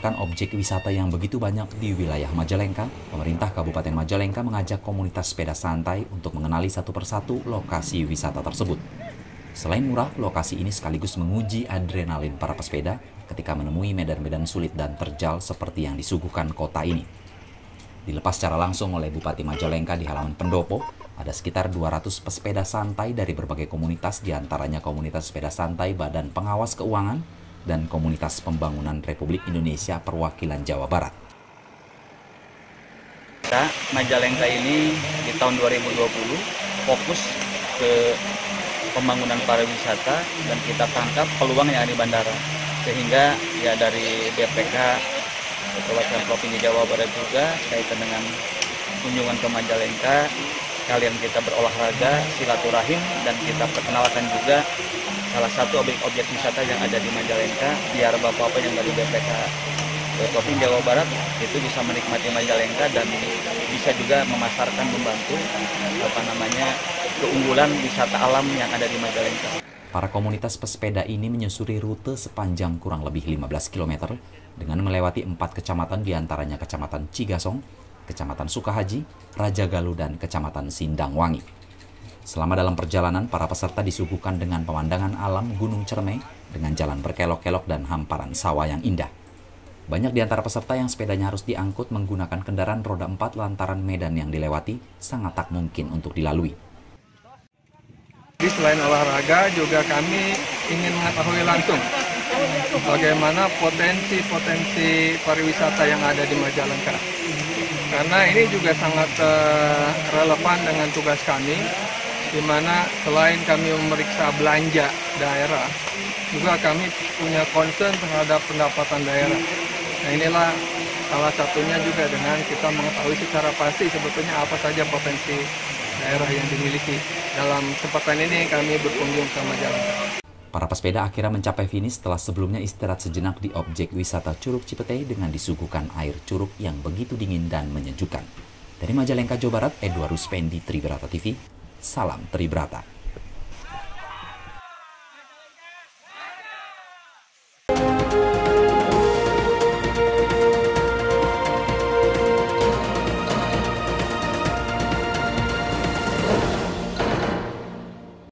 menawarkan objek wisata yang begitu banyak di wilayah Majalengka, pemerintah Kabupaten Majalengka mengajak komunitas sepeda santai untuk mengenali satu persatu lokasi wisata tersebut. Selain murah, lokasi ini sekaligus menguji adrenalin para pesepeda ketika menemui medan-medan sulit dan terjal seperti yang disuguhkan kota ini. Dilepas secara langsung oleh Bupati Majalengka di halaman pendopo, ada sekitar 200 pesepeda santai dari berbagai komunitas, diantaranya komunitas sepeda santai Badan Pengawas Keuangan dan Komunitas Pembangunan Republik Indonesia Perwakilan Jawa Barat. Majalengka ini di tahun 2020 fokus ke pembangunan pariwisata dan kita tangkap peluang yang ada di bandara. Sehingga ya dari BPK Perwakilan Provinsi Jawa Barat juga kaitan dengan kunjungan ke Majalengka, kalian kita berolahraga, silaturahim, dan kita perkenalkan juga salah satu objek wisata yang ada di Majalengka, biar bapak-bapak yang dari BPK Provinsi Jawa Barat itu bisa menikmati Majalengka dan bisa juga memasarkan, membantu keunggulan wisata alam yang ada di Majalengka. Para komunitas pesepeda ini menyusuri rute sepanjang kurang lebih 15 km dengan melewati 4 kecamatan, diantaranya Kecamatan Cigasong, Kecamatan Sukahaji, Raja Galuh, dan Kecamatan Sindangwangi. Selama dalam perjalanan, para peserta disuguhkan dengan pemandangan alam Gunung Cermai dengan jalan berkelok-kelok dan hamparan sawah yang indah. Banyak di antara peserta yang sepedanya harus diangkut menggunakan kendaraan roda 4 lantaran medan yang dilewati sangat tak mungkin untuk dilalui. Selain olahraga, juga kami ingin mengetahui langsung bagaimana potensi pariwisata yang ada di Majalengka. Karena ini juga sangat relevan dengan tugas kami, di mana selain kami memeriksa belanja daerah, juga kami punya concern terhadap pendapatan daerah. Nah, inilah salah satunya juga dengan kita mengetahui secara pasti sebetulnya apa saja potensi daerah yang dimiliki. Dalam kesempatan ini kami berkunjung ke Majalengka. Para pesepeda akhirnya mencapai finish setelah sebelumnya istirahat sejenak di objek wisata Curug Cipete dengan disuguhkan air curug yang begitu dingin dan menyejukkan. Dari Majalengka, Jawa Barat, Edward Ruspendi, Tribrata TV, salam Tribrata.